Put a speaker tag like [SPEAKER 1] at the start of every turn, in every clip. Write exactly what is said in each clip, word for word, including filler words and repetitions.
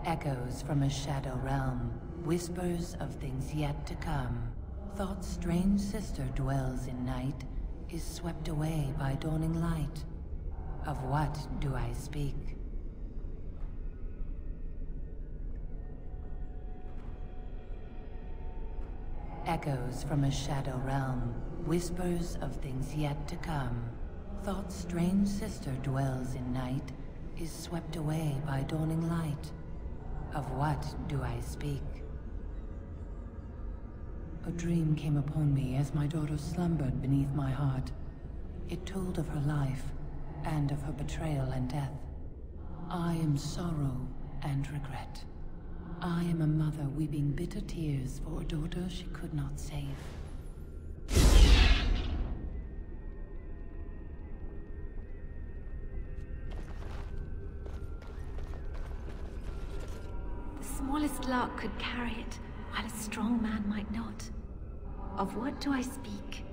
[SPEAKER 1] Echoes from a shadow realm, whispers of things yet to come. Thought's strange sister dwells in night, is swept away by dawning light. Of what do I speak? Echoes from a shadow realm, whispers of things yet to come. Thought's strange sister dwells in night, is swept away by dawning light. Of what do I speak? A dream came upon me as my daughter slumbered beneath my heart. It told of her life, and of her betrayal and death. I am sorrow and regret. I am a mother weeping bitter tears for a daughter she could not save.
[SPEAKER 2] The smallest lark could carry it, while a strong man might not. Of what do I speak?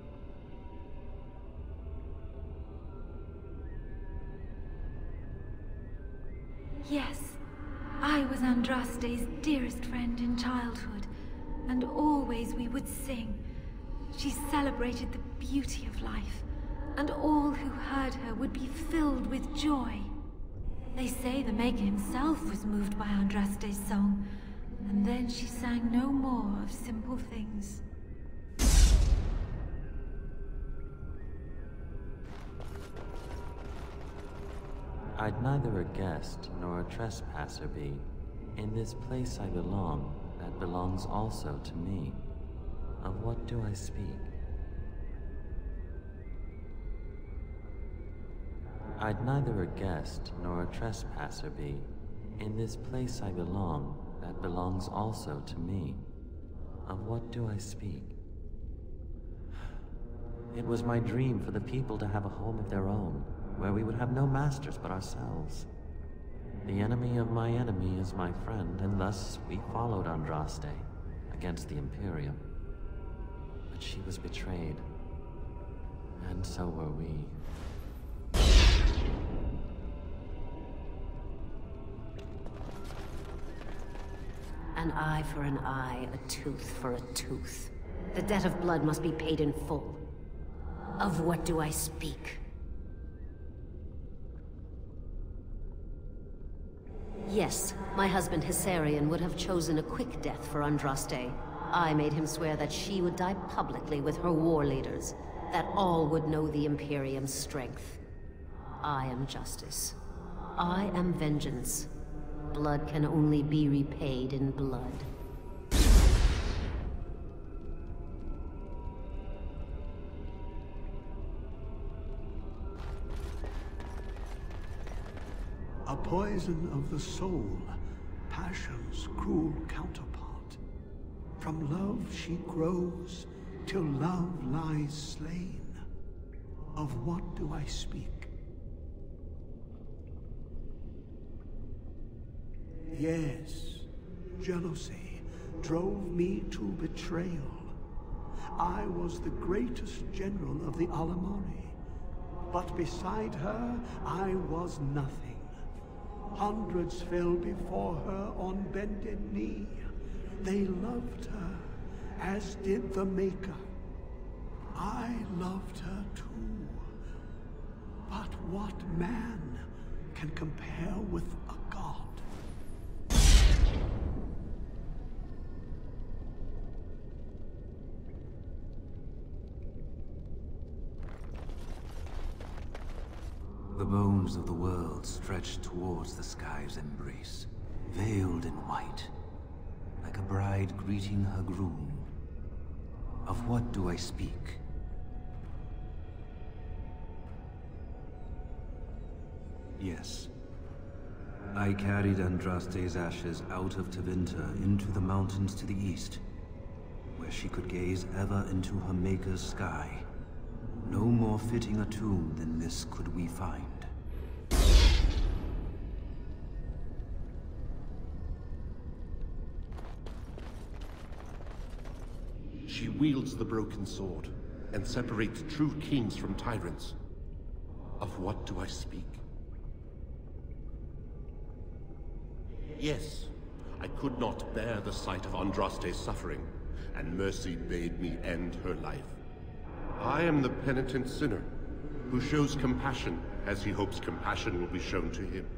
[SPEAKER 2] Yes, I was Andraste's dearest friend in childhood, and always we would sing. She celebrated the beauty of life, and all who heard her would be filled with joy. They say the Maker himself was moved by Andraste's song, and then she sang no more of simple things.
[SPEAKER 3] I'd neither a guest nor a trespasser be. In this place I belong, that belongs also to me. Of what do I speak? I'd neither a guest nor a trespasser be. In this place I belong, that belongs also to me. Of what do I speak? It was my dream for the people to have a home of their own, where we would have no masters but ourselves. The enemy of my enemy is my friend, and thus we followed Andraste against the Imperium. But she was betrayed, and so were we.
[SPEAKER 4] An eye for an eye, a tooth for a tooth. The debt of blood must be paid in full. Of what do I speak? Yes, my husband Hissarion would have chosen a quick death for Andraste. I made him swear that she would die publicly with her war leaders, that all would know the Imperium's strength. I am justice. I am vengeance. Blood can only be repaid in blood.
[SPEAKER 5] A poison of the soul, passion's cruel counterpart. From love she grows, till love lies slain. Of what do I speak? Yes, jealousy drove me to betrayal. I was the greatest general of the Alamari, but beside her, I was nothing. Hundreds fell before her on bended knee. They loved her, as did the Maker. I loved her too. But what man can compare with a god?
[SPEAKER 6] The bones of the world stretched towards the sky's embrace, veiled in white, like a bride greeting her groom. Of what do I speak? Yes. I carried Andraste's ashes out of Tevinter into the mountains to the east, where she could gaze ever into her Maker's sky. No more fitting a tomb than this could we find.
[SPEAKER 7] She wields the broken sword, and separates true kings from tyrants. Of what do I speak? Yes, I could not bear the sight of Andraste's suffering, and mercy bade me end her life. I am the penitent sinner, who shows compassion as he hopes compassion will be shown to him.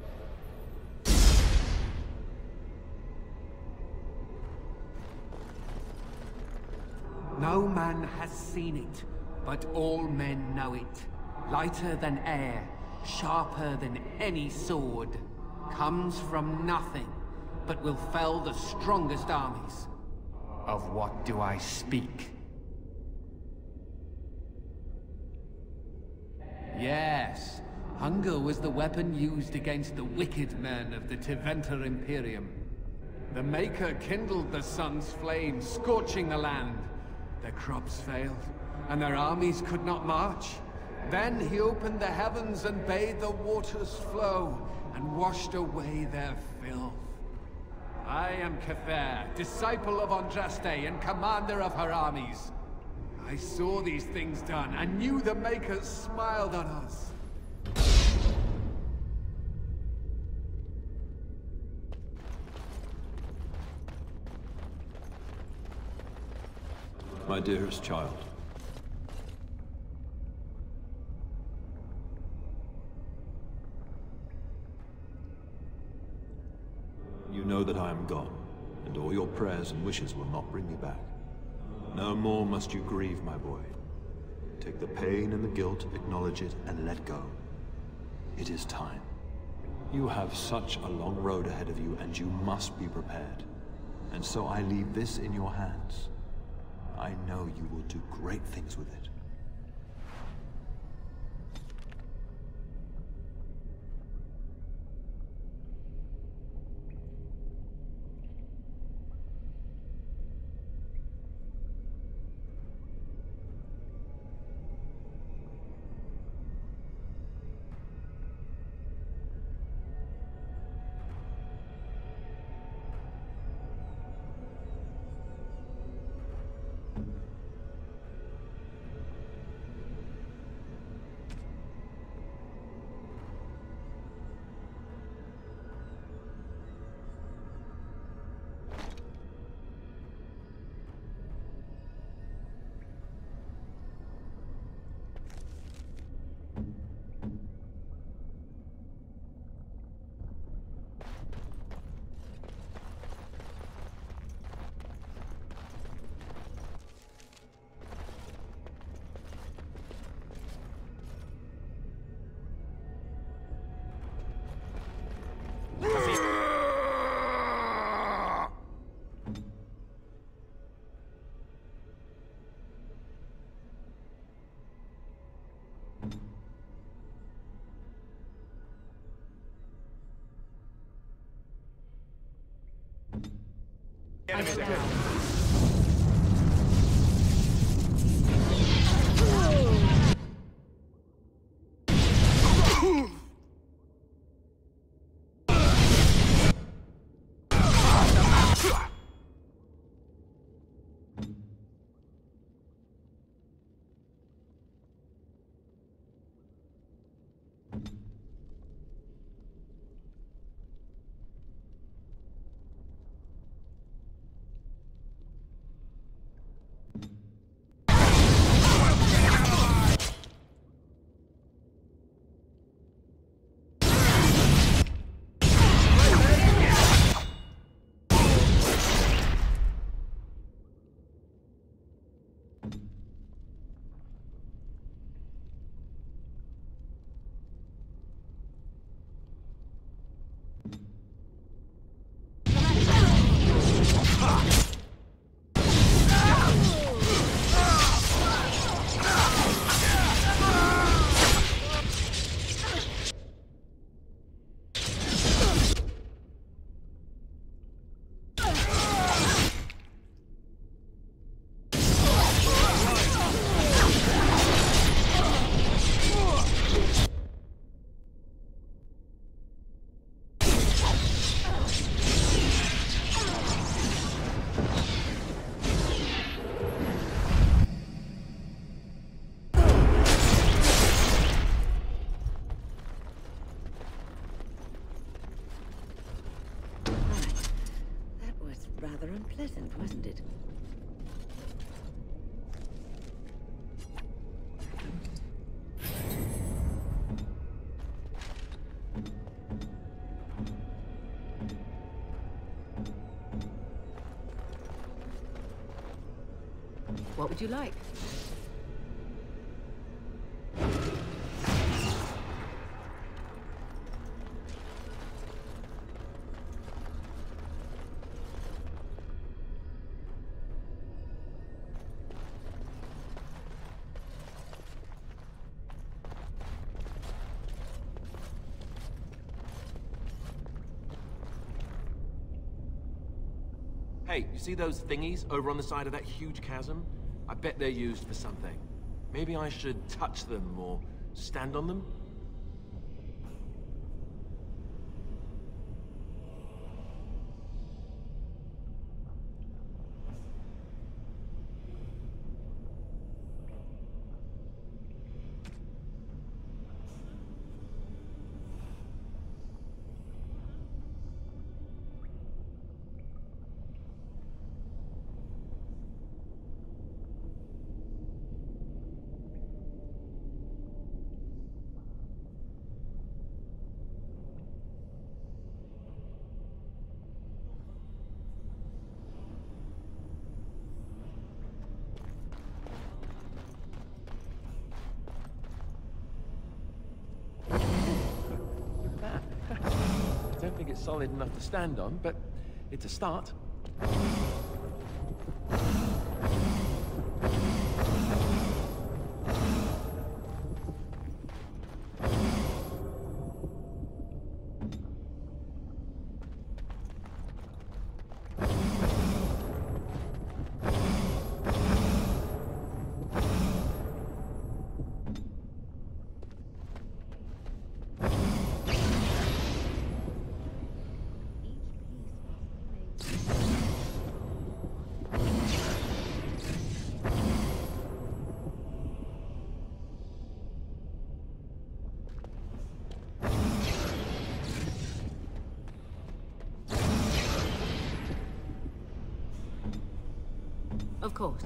[SPEAKER 8] No man has seen it, but all men know it. Lighter than air, sharper than any sword. Comes from nothing, but will fell the strongest armies. Of what do I speak? Yes, hunger was the weapon used against the wicked men of the Tevinter Imperium. The Maker kindled the sun's flame, scorching the land. Their crops failed, and their armies could not march. Then he opened the heavens and bade the waters flow, and washed away their filth. I am Cather, disciple of Andraste and commander of her armies. I saw these things done, and knew the Makers smiled on us.
[SPEAKER 6] My dearest child. You know that I am gone, and all your prayers and wishes will not bring me back. No more must you grieve, my boy. Take the pain and the guilt, acknowledge it, and let go. It is time. You have such a long road ahead of you, and you must be prepared. And so I leave this in your hands. I know you will do great things with it.
[SPEAKER 8] Enemy down.
[SPEAKER 9] rather unpleasant, wasn't it? What would you like?
[SPEAKER 10] Hey, you see those thingies over on the side of that huge chasm? I bet they're used for something. Maybe I should touch them or stand on them? I don't think it's solid enough to stand on, but it's a start.
[SPEAKER 9] Of course.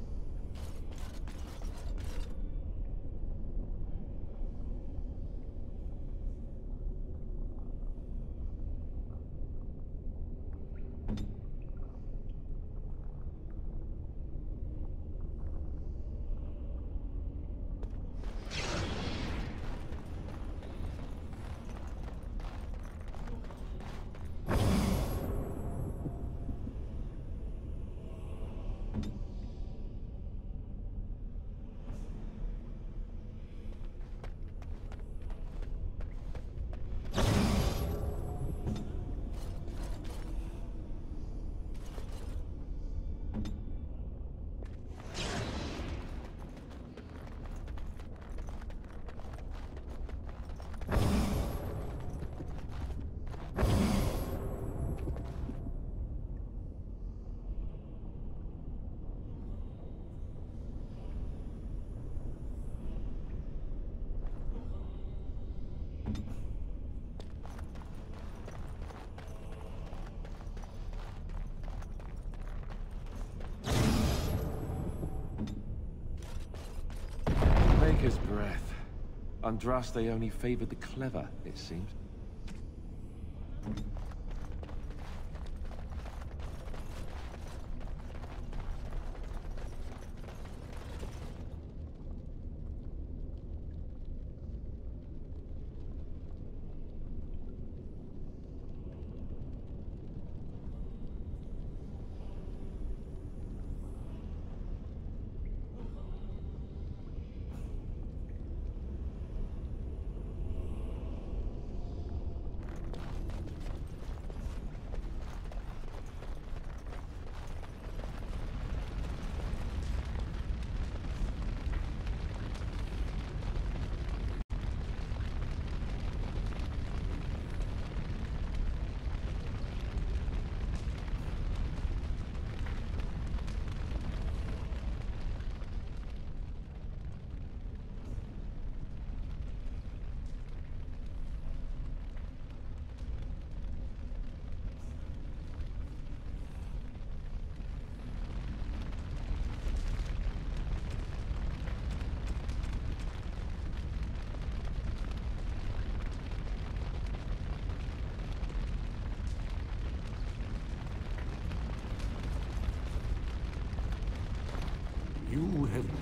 [SPEAKER 10] Maker's breath. Andraste only favored the clever, it seems.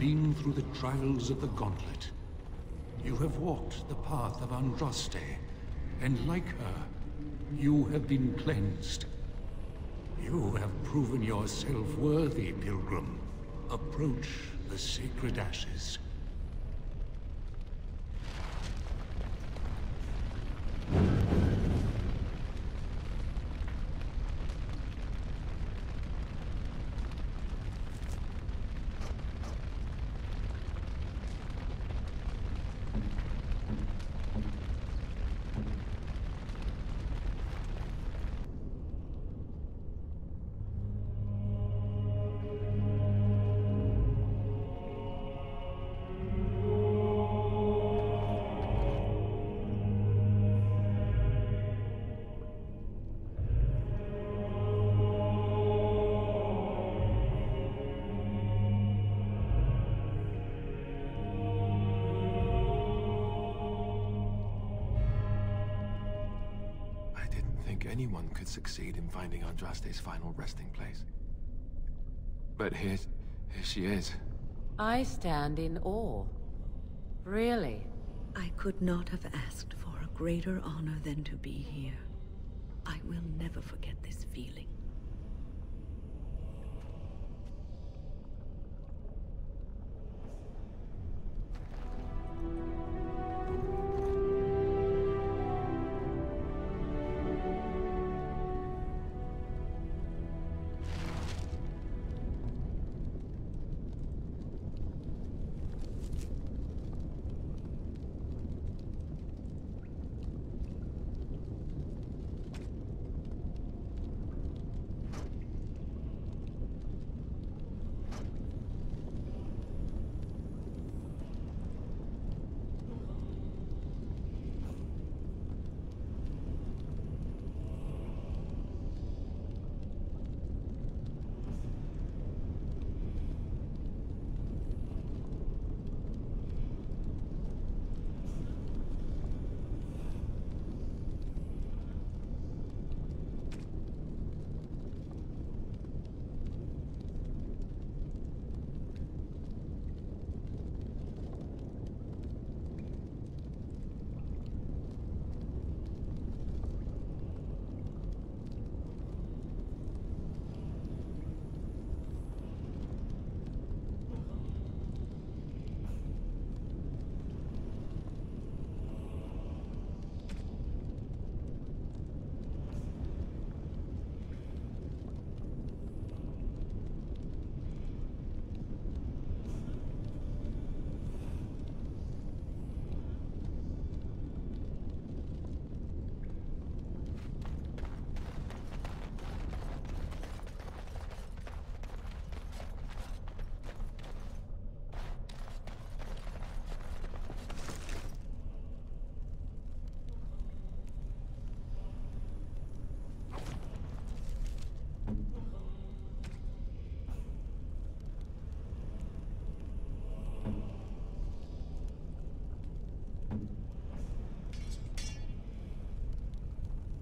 [SPEAKER 11] been through the trials of the Gauntlet. You have walked the path of Andraste, and like her, you have been cleansed. You have proven yourself worthy, pilgrim. Approach the Sacred Ashes.
[SPEAKER 10] Anyone could succeed in finding Andraste's final resting place. But here, here she is.
[SPEAKER 9] I stand in awe. Really?
[SPEAKER 12] I could not have asked for a greater honor than to be here. I will never forget this feeling.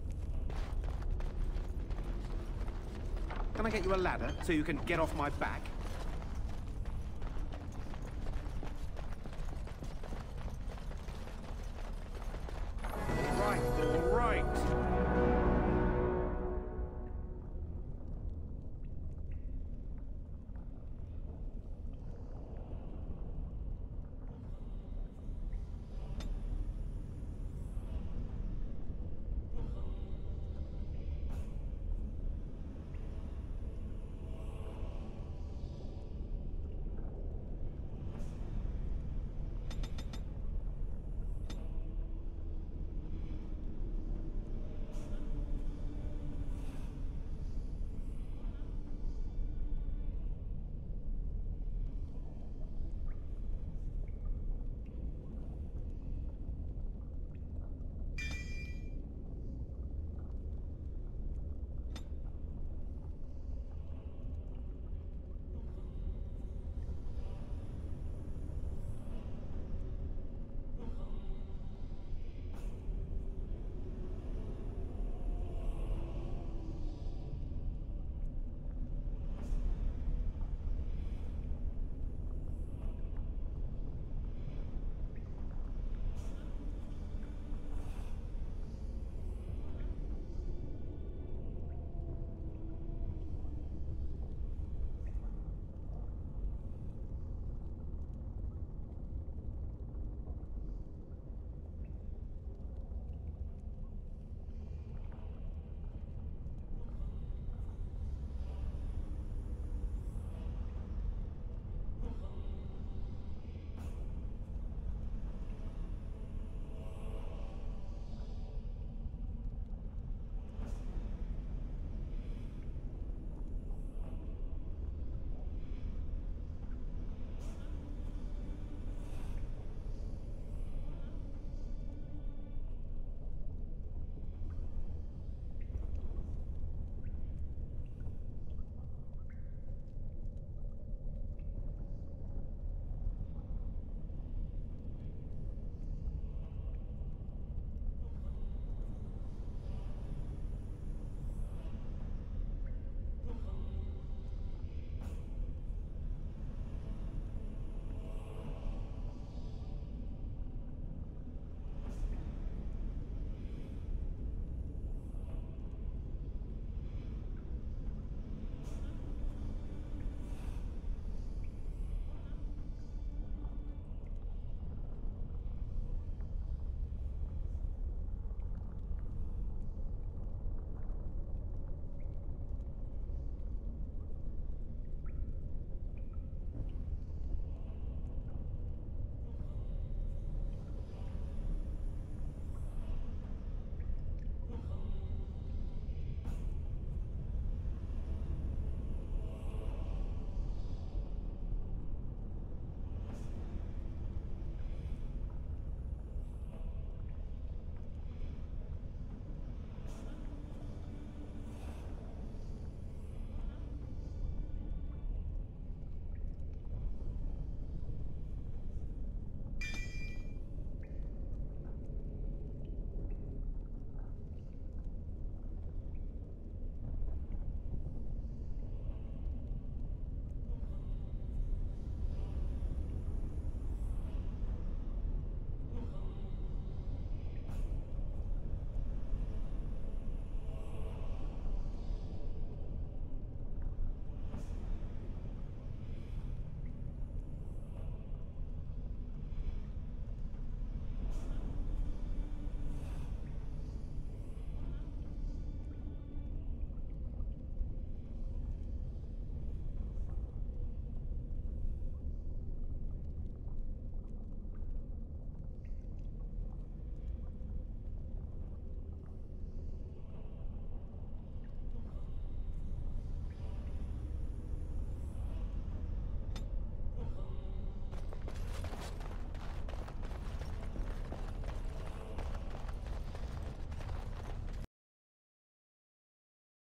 [SPEAKER 13] Can I get you a ladder so you can get off my back?